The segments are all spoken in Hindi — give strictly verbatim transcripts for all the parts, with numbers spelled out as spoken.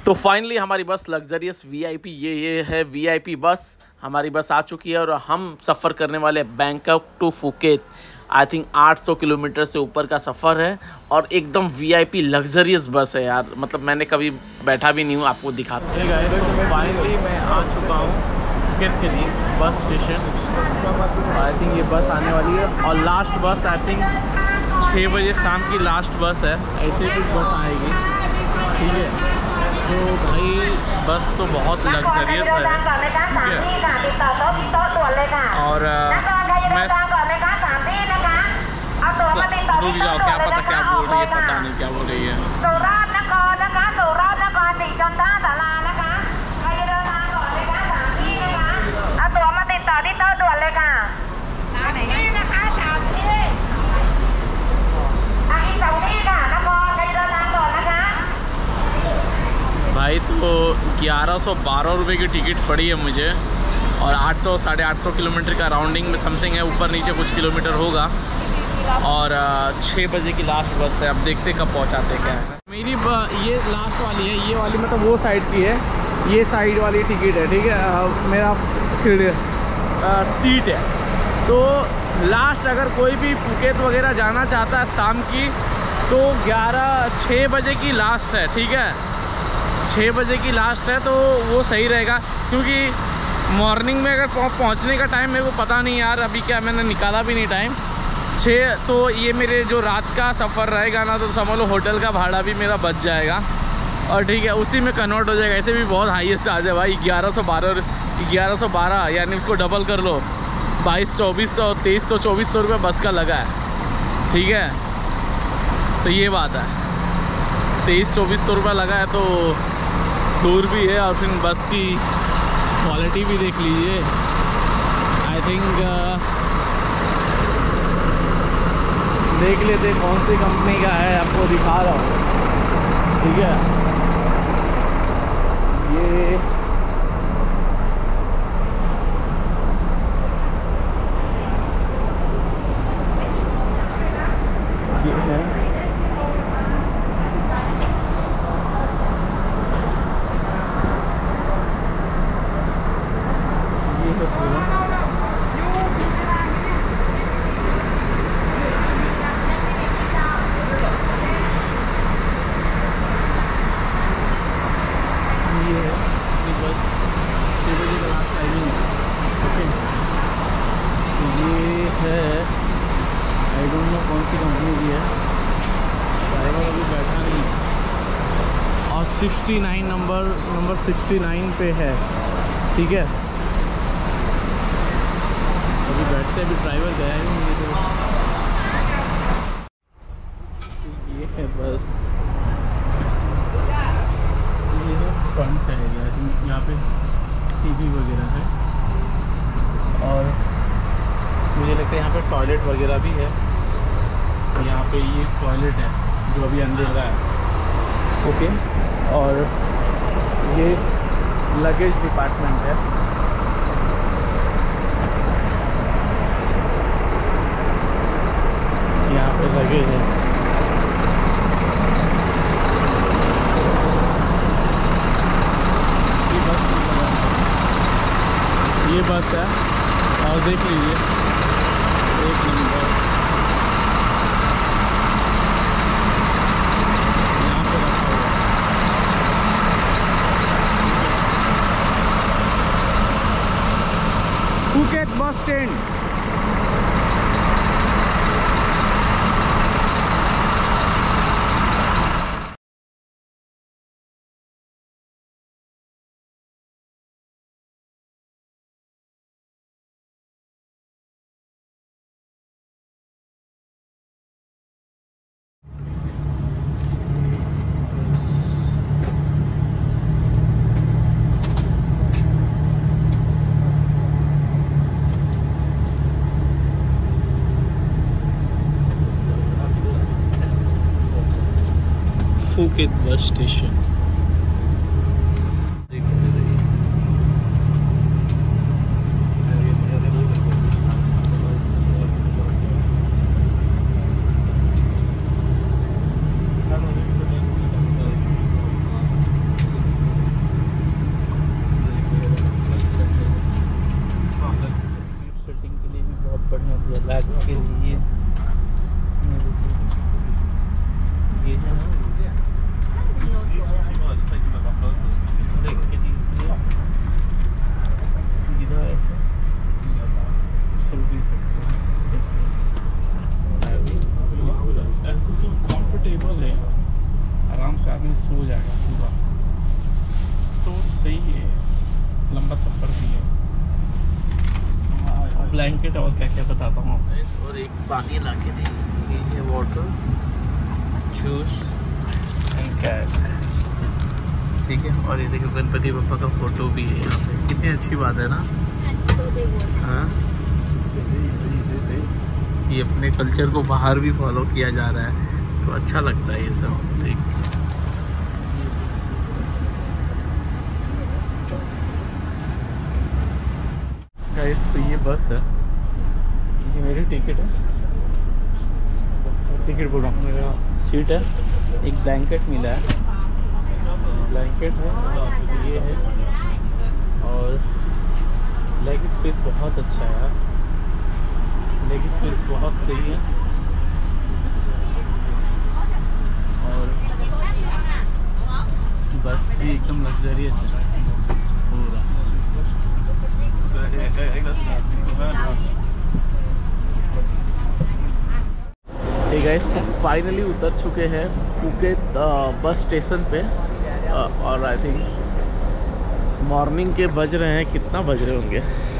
तो फाइनली हमारी बस लग्जरियस वीआईपी ये ये है वीआईपी बस हमारी बस आ चुकी है और हम सफ़र करने वाले Bangkok to Phuket. I think आठ सौ किलोमीटर से ऊपर का सफ़र है और एकदम वीआईपी लग्जरियस बस है यार। मतलब मैंने कभी बैठा भी नहीं हूँ, आपको दिखाते हैं गाइस। तो फाइनली मैं आ चुका हूँ फुकेत के लिए बस स्टेशन। आई थिंक ये बस आने वाली है और लास्ट बस आई थिंक छः बजे शाम की लास्ट बस है, ऐसे कुछ बस आएगी। ठीक है, तो भाई बस तो बहुत लग्जरियस है, ठीक है। और मैं रुक जाओ, क्या पता क्या बोल रही है, पता नहीं क्या बोल रही है। भाई तो ग्यारह सौ बारह रुपये की टिकट पड़ी है मुझे और आठ सौ साढ़े आठ सौ किलोमीटर का राउंडिंग में समथिंग है, ऊपर नीचे कुछ किलोमीटर होगा। और छः बजे की लास्ट बस है, अब देखते कब पहुंचाते क्या है। मेरी ये लास्ट वाली है, ये वाली मतलब वो साइड की है, ये साइड वाली टिकट है, ठीक है। मेरा फिर सीट है। तो लास्ट अगर कोई भी फुकेत वगैरह जाना चाहता है शाम की तो ग्यारह छः बजे की लास्ट है, ठीक है। छः बजे की लास्ट है तो वो सही रहेगा, क्योंकि मॉर्निंग में अगर पहुंचने का टाइम मेरे को पता नहीं यार, अभी क्या मैंने निकाला भी नहीं टाइम। छः तो ये मेरे जो रात का सफ़र रहेगा ना, तो समझ लो होटल का भाड़ा भी मेरा बच जाएगा और ठीक है उसी में कन्वर्ट हो जाएगा। ऐसे भी बहुत हाईएस्ट आ जाए भाई, ग्यारह सौ बारह ग्यारह सौ बारह यानी उसको डबल कर लो, बाईस चौबीस सौ तेईस सौ चौबीस सौ रुपये बस का लगा है, ठीक है। तो ये बात है, तेईस चौबीस सौ रुपये लगा है तो दूर भी है और फिर बस की क्वालिटी भी देख लीजिए। आई थिंक uh, देख लेते कौन सी कंपनी का है, आपको दिखा रहा हूँ, ठीक है। ये ये है, ये है पूरा। आई डोंट नो कौन सी कंपनी की है, ड्राइवर अभी बैठा नहीं और sixty nine number number sixty nine पे है, ठीक है। अभी बैठते अभी ड्राइवर गया ही नहीं तो। ये है बस, ये है फ्रंट है एरिया, यहाँ पे टीवी वगैरह है और मुझे लगता है यहाँ पे टॉयलेट वगैरह भी है। यहाँ पे ये टॉयलेट है जो अभी अंधेरा है, ओके। और ये लगेज डिपार्टमेंट है, यहाँ पे लगेज है। ये बस ये बस है और देख लीजिए एक नंबर यहाँ पे रखा हुआ है। Phuket bus stand. Phuket bus station. Blanket और क्या क्या बताता हूँ आपको। और एक पानी ला के दी, ये है वाटर, जूस एंड कैक, ठीक है। और ये देखो गणपति बप्पा का फोटो भी है यहाँ पे, कितनी अच्छी बात है ना। हाँ, ये अपने कल्चर को बाहर भी फॉलो किया जा रहा है, तो अच्छा लगता है ये सब। ठीक, गाइस तो ये बस है, ये मेरी टिकट है, टिकट बोल रहा हूँ, मेरा सीट है। एक ब्लैंकेट मिला है, ब्लैंकेट है, ये है। और लेग स्पेस बहुत अच्छा है यार, लेग स्पेस बहुत सही है। और बस भी एकदम लग्जरियस है पूरा। हे गाइस, तो फाइनली उतर चुके हैं फुकेत बस स्टेशन पे। और आई थिंक मॉर्निंग के बज रहे हैं, कितना बज रहे होंगे,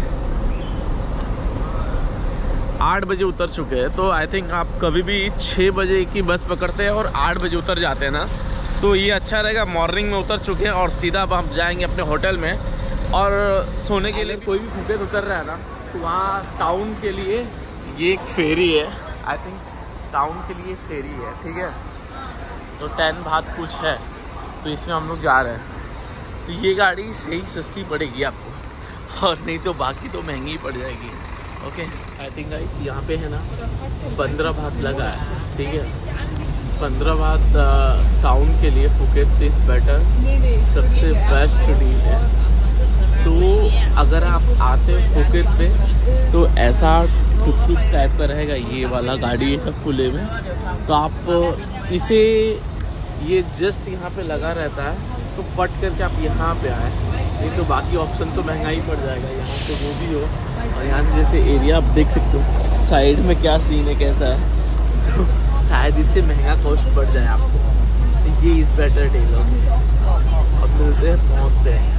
आठ बजे उतर चुके हैं। तो आई थिंक आप कभी भी छः बजे की बस पकड़ते हैं और आठ बजे उतर जाते हैं ना, तो ये अच्छा रहेगा। मॉर्निंग में उतर चुके हैं और सीधा अब हम जाएंगे अपने होटल में। और सोने के लिए कोई भी फुकेत उतर रहा है ना, तो वहाँ टाउन के लिए ये एक फेरी है, आई थिंक टाउन के लिए फेरी है, ठीक है। तो टेन भात कुछ है, तो इसमें हम लोग जा रहे हैं। तो ये गाड़ी सही सस्ती पड़ेगी आपको, और नहीं तो बाकी तो महंगी ही पड़ जाएगी। ओके, आई थिंक गाइस यहाँ पे है ना पंद्रह भात लगा है, ठीक है। पंद्रह भात टाउन के लिए फुकेत इज बेटर, सबसे बेस्ट डील है। तो अगर आप आते हो फुकेत पे, तो ऐसा टुक टुक टाइप का रहेगा ये वाला गाड़ी, ये सब खुले में। तो आप इसे, ये जस्ट यहाँ पे लगा रहता है, तो फट करके आप यहाँ पे आए, नहीं तो बाकी ऑप्शन तो महंगा ही पड़ जाएगा। यहाँ पे वो भी हो, और यहाँ से जैसे एरिया आप देख सकते हो साइड में क्या सीन है, कैसा है, तो शायद इससे महंगा कॉस्ट पड़ जाए आपको। तो ये इस बेटर डील। अब मिलते हैं, पहुँचते हैं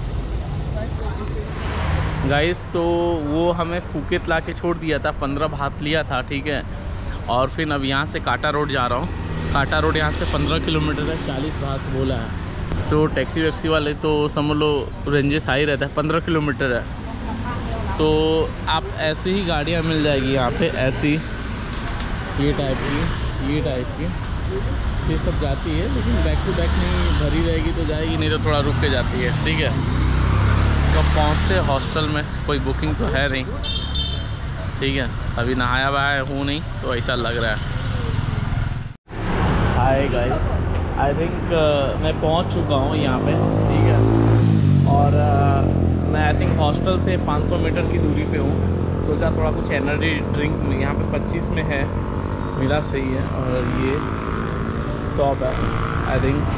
गाइस। तो वो हमें फुकेत ला के छोड़ दिया था, पंद्रह भात लिया था, ठीक है। और फिर अब यहाँ से काटा रोड जा रहा हूँ। काटा रोड यहाँ से पंद्रह किलोमीटर है, चालीस भात बोला है। तो टैक्सी वैक्सी वाले तो समझ लो रेंजेस हाई रहता है, पंद्रह किलोमीटर है। तो आप ऐसी ही गाड़ियाँ मिल जाएगी यहाँ पे, ऐसी ये टाइप की, ये टाइप की, ये सब जाती है। लेकिन बैक टू बैक नहीं भरी रहेगी तो जाएगी, नहीं तो थोड़ा रुक के जाती है, ठीक है। तो पहुँचते हॉस्टल में, कोई बुकिंग तो है नहीं, ठीक है। अभी नहाया वहाया हूँ नहीं, तो ऐसा लग रहा है। हाय गाइस, आई थिंक मैं पहुँच चुका हूँ यहाँ पे, ठीक है। और uh, मैं आई थिंक हॉस्टल से पाँच सौ मीटर की दूरी पे हूँ। सोचा थोड़ा कुछ एनर्जी ड्रिंक यहाँ पे पच्चीस में है, मिला सही है। और ये शॉप है, आई थिंक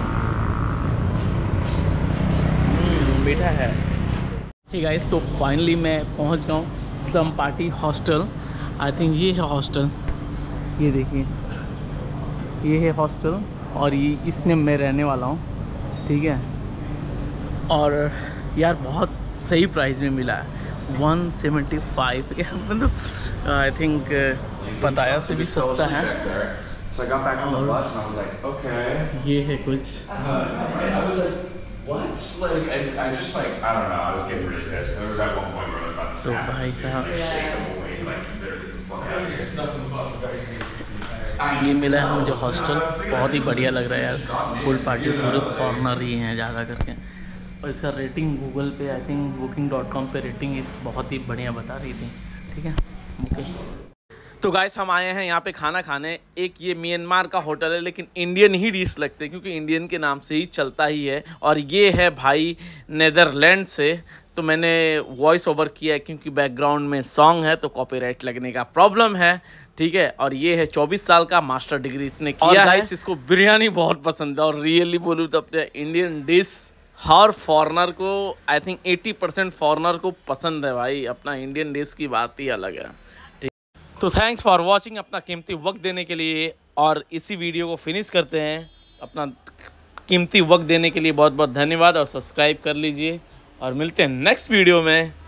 मीठा है। ठीक है, तो फाइनली मैं पहुंच गया हूँ slum party hostel. I think ये है हॉस्टल, ये देखिए, ये है हॉस्टल। और ये इसमें मैं रहने वाला हूँ, ठीक है। और यार बहुत सही प्राइस में मिला है, वन सेवेंटी फाइव, मतलब आई थिंक पताया से भी सस्ता है। और ये है कुछ, What? Like, I, I just like, I don't know, I was getting really pissed. There was at one point where I was about to तो भाई साहब ये मिला है मुझे हॉस्टल, बहुत ही बढ़िया लग रहा है यार। फुल पार्टी पूरे फॉरनर ही हैं ज़्यादा करके। और इसका रेटिंग गूगल पे I think booking dot com पे रेटिंग इस बहुत ही बढ़िया बता रही थी, ठीक है। ओके, तो गाइस हम आए हैं यहाँ पे खाना खाने। एक ये म्यांमार का होटल है, लेकिन इंडियन ही डिश लगते हैं क्योंकि इंडियन के नाम से ही चलता ही है। और ये है भाई नेदरलैंड से, तो मैंने वॉइस ओवर किया है क्योंकि बैकग्राउंड में सॉन्ग है तो कॉपीराइट लगने का प्रॉब्लम है, ठीक है। और ये है चौबीस साल का, मास्टर डिग्री इसने किया और गाइस इसको बिरयानी बहुत पसंद है। और रियली बोलूँ तो अपने इंडियन डिश हर फॉरनर को, आई थिंक अस्सी परसेंट फॉरनर को पसंद है भाई। अपना इंडियन डिश की बात ही अलग है। तो थैंक्स फॉर वॉचिंग, अपना कीमती वक्त देने के लिए। और इसी वीडियो को फिनिश करते हैं। अपना कीमती वक्त देने के लिए बहुत बहुत धन्यवाद, और सब्सक्राइब कर लीजिए। और मिलते हैं नेक्स्ट वीडियो में।